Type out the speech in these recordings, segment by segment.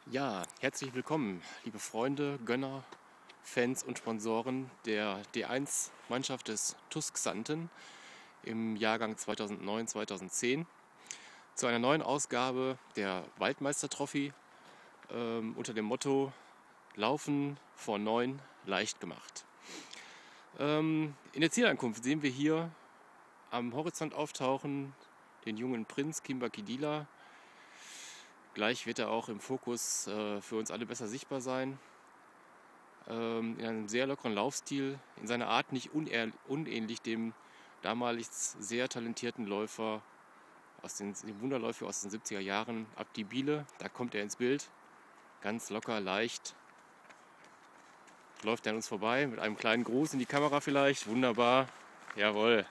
Ja, herzlich willkommen, liebe Freunde, Gönner, Fans und Sponsoren der D1-Mannschaft des TuS Xanten im Jahrgang 2009-2010 zu einer neuen Ausgabe der Waldmeister-Trophy unter dem Motto Laufen vor 9 leicht gemacht. In der Zielankunft sehen wir hier am Horizont auftauchen den jungen Prinz Kimba Kidila. Gleich wird er auch im Fokus für uns alle besser sichtbar sein. In einem sehr lockeren Laufstil, in seiner Art nicht unähnlich dem damalig sehr talentierten Läufer dem Wunderläufer aus den 70er Jahren, Abdi Bile. Da kommt er ins Bild, ganz locker, leicht. Läuft er an uns vorbei mit einem kleinen Gruß in die Kamera vielleicht. Wunderbar, jawohl.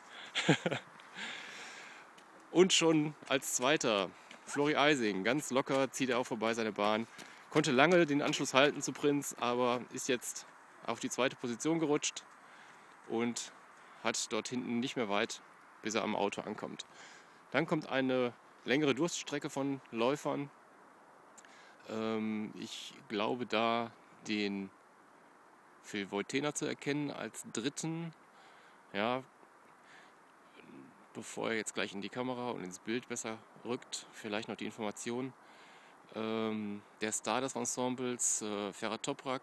Und schon als Zweiter Flori Eising, ganz locker zieht er auch vorbei seine Bahn. Konnte lange den Anschluss halten zu Prinz, aber ist jetzt auf die zweite Position gerutscht und hat dort hinten nicht mehr weit, bis er am Auto ankommt. Dann kommt eine längere Durststrecke von Läufern. Ich glaube da den Phil Voitena zu erkennen als Dritten. Ja, bevor er jetzt gleich in die Kamera und ins Bild besser rückt, vielleicht noch die Information. Der Star des Ensembles, Ferhat Toprak,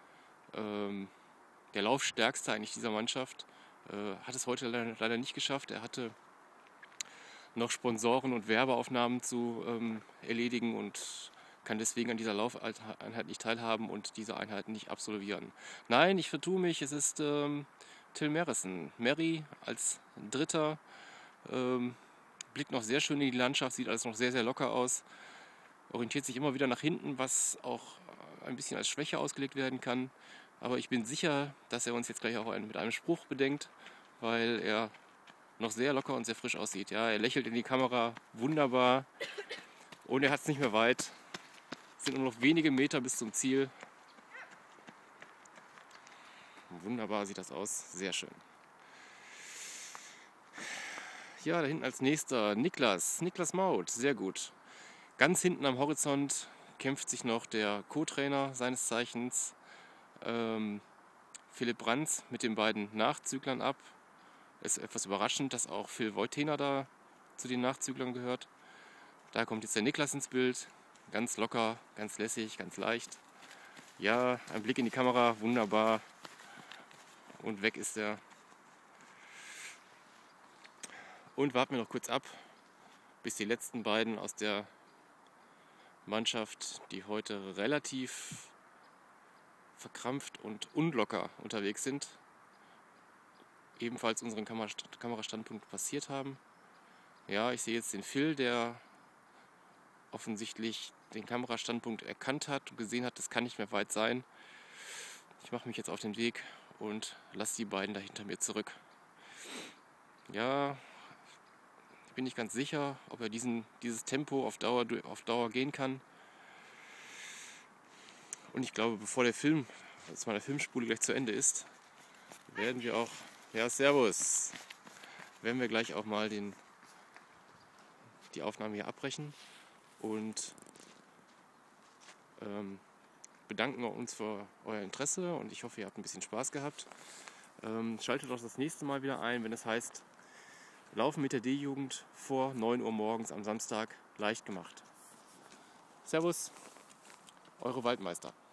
der Laufstärkste eigentlich dieser Mannschaft, hat es heute leider nicht geschafft. Er hatte noch Sponsoren und Werbeaufnahmen zu erledigen und kann deswegen an dieser Laufeinheit nicht teilhaben und diese Einheit nicht absolvieren. Nein, ich vertue mich, es ist Till Merrissen. Mary als Dritter. Blickt noch sehr schön in die Landschaft, sieht alles noch sehr, sehr locker aus. Orientiert sich immer wieder nach hinten, was auch ein bisschen als Schwäche ausgelegt werden kann. Aber ich bin sicher, dass er uns jetzt gleich auch mit einem Spruch bedenkt, weil er noch sehr locker und sehr frisch aussieht. Ja, er lächelt in die Kamera, wunderbar. Und er hat es nicht mehr weit. Es sind nur noch wenige Meter bis zum Ziel. Wunderbar sieht das aus, sehr schön. Ja, da hinten als nächster Niklas Maut, sehr gut. Ganz hinten am Horizont kämpft sich noch der Co-Trainer seines Zeichens, Philipp Brands, mit den beiden Nachzüglern ab. Es ist etwas überraschend, dass auch Phil Voitena da zu den Nachzüglern gehört. Da kommt jetzt der Niklas ins Bild, ganz locker, ganz lässig, ganz leicht. Ja, ein Blick in die Kamera, wunderbar. Und weg ist er. Und warten wir noch kurz ab, bis die letzten beiden aus der Mannschaft, die heute relativ verkrampft und unlocker unterwegs sind, ebenfalls unseren Kamerastandpunkt passiert haben. Ja, ich sehe jetzt den Phil, der offensichtlich den Kamerastandpunkt erkannt hat und gesehen hat, das kann nicht mehr weit sein. Ich mache mich jetzt auf den Weg und lasse die beiden da hinter mir zurück. Ja, bin nicht ganz sicher, ob er dieses Tempo auf Dauer gehen kann. Und ich glaube, bevor meine Filmspule gleich zu Ende ist, werden wir auch, ja, Servus, werden wir gleich auch mal die Aufnahme hier abbrechen und bedanken wir uns für euer Interesse und ich hoffe, ihr habt ein bisschen Spaß gehabt. Schaltet auch das nächste Mal wieder ein, wenn es heißt, Laufen mit der D-Jugend vor 9 Uhr morgens am Samstag leicht gemacht. Servus, eure Waldmeister.